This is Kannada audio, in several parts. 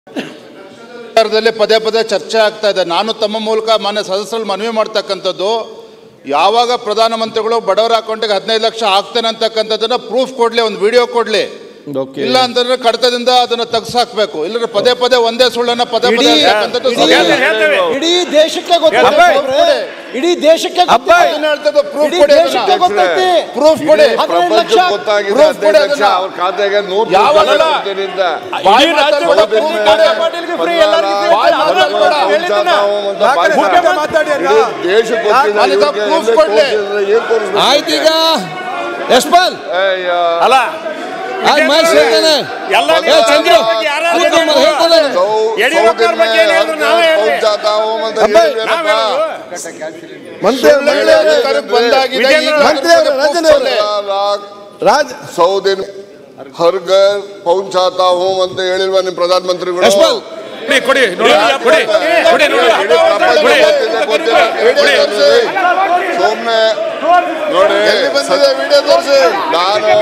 ಪದೇ ಪದೇ ಚರ್ಚೆ ಆಗ್ತಾ ಇದೆ. ನಾನು ತಮ್ಮ ಮೂಲಕ ಮಾನ್ಯ ಸದಸ್ಯರಲ್ಲಿ ಮನವಿ ಮಾಡ್ತಕ್ಕಂಥದ್ದು, ಯಾವಾಗ ಪ್ರಧಾನಮಂತ್ರಿಗಳು ಬಡವರ ಅಕೌಂಟಿಗೆ 15 ಲಕ್ಷ ಹಾಕ್ತೇನೆ ಅಂತಕ್ಕಂಥದ್ದನ್ನ ಪ್ರೂಫ್ ಕೊಡ್ಲಿ, ಒಂದು ವಿಡಿಯೋ ಕೊಡ್ಲಿ. ಇಲ್ಲ ಅಂತಂದ್ರೆ ಕಡತದಿಂದ ಅದನ್ನ ತೆಗೆಸಾಕ್ಬೇಕು. ಇಲ್ಲದ್ರೆ ಪದೇ ಪದೇ ಒಂದೇ ಸುಳ್ಳನ್ನ ಪದೇ ಪದೇ ಇಡೀ ದೇಶಕ್ಕೆ ಇಡೀ ದೇಶಕ್ಕೆ ಪ್ರೂಫ್ ಕೊಡಿ, ಪ್ರೂಫ್ ಕೊಡಿ. ಆಯ್ತೀಗ ಯಶ್ಪಾಲ್ ಅಲ್ಲ ಸೌದಿನ ಹರ್ಗರ್ ಪೌಂಚಾತಾ ಹೋಮ್ ಅಂತ ಹೇಳಿಲ್ವಾ ನಿಮ್ಮ ಪ್ರಧಾನಮಂತ್ರಿಗಳು? ಸೋಮ್ನೆ ನೋಡಿ ನಾನು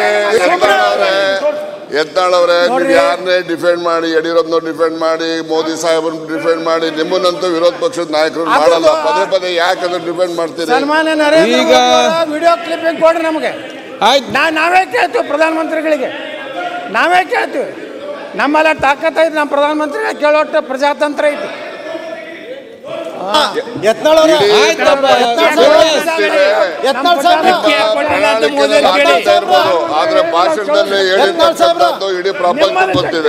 ಯತ್ನಾಳ್ ಅವರೇ, ನೀವು ಯಾರನ್ನೇ ಡಿಫೆಂಡ್ ಮಾಡಿ, ಯಡಿಯೂರಪ್ಪನವ್ರು ಡಿಫೆಂಡ್ ಮಾಡಿ, ಮೋದಿ ಸಾಹೇಬ್ರನ್ನ ಡಿಫೆಂಡ್ ಮಾಡಿ, ನಿಮ್ಮನ್ನಂತೂ ವಿರೋಧ ಪಕ್ಷದ ನಾಯಕರು ಮಾಡಲ್ಲ. ಪದೇ ಪದೇ ಯಾಕೆ ಅದನ್ನ ಡಿಫೆಂಡ್ ಮಾಡ್ತೀರಿ? ಈಗ ವಿಡಿಯೋ ಕ್ಲಿಪ್ಪಿಂಗ್ ಕೊಡ್ರಿ ನಮಗೆ. ನಾವೇ ಕೇಳ್ತೀವಿ ಪ್ರಧಾನಮಂತ್ರಿಗಳಿಗೆ, ನಾವೇ ಕೇಳ್ತೀವಿ. ನಮ್ಮೆಲ್ಲ ತಾಕತ್ ಐತಿ, ನಮ್ಮ ಪ್ರಧಾನಮಂತ್ರಿಗಳು ಕೇಳೋಟ್ಟು ಪ್ರಜಾತಂತ್ರ ಐತಿ. ಆದ್ರೆ ಭಾಷಣದಲ್ಲಿ ಇಡೀ ಪ್ರಪಂಚ ಗೊತ್ತಿದೆ.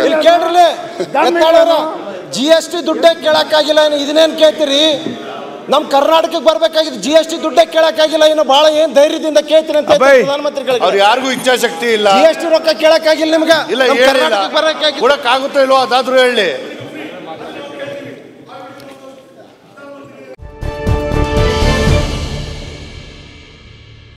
GST ದುಡ್ಡೇ ಕೇಳಕ್ಕಾಗಿಲ್ಲ, ಇದನ್ನೇನ್ ಕೇಳ್ತೀರಿ? ನಮ್ ಕರ್ನಾಟಕಕ್ಕೆ ಬರ್ಬೇಕಾಗಿದ್ದು GST ದುಡ್ಡೇ ಕೇಳಕ್ಕಾಗಿಲ್ಲ, ಇನ್ನು ಬಹಳ ಏನ್ ಧೈರ್ಯದಿಂದ ಕೇಳ್ತೀರಿ ಅಂತ ಪ್ರಧಾನಮಂತ್ರಿಗಳಿಗೆ. ಅವ್ರು ಯಾರಿಗೂ ಇಚ್ಛಾಶಕ್ತಿ ಇಲ್ಲ. GST ರೊಕ್ಕ ಕೇಳಕ್ಕಾಗಿಲ್ಲ ನಿಮ್ಗೆ, ಕೊಡಕ್ಕಾಗುತ್ತೋ ಇಲ್ವೋ ಅದಾದ್ರೂ ಹೇಳಿ.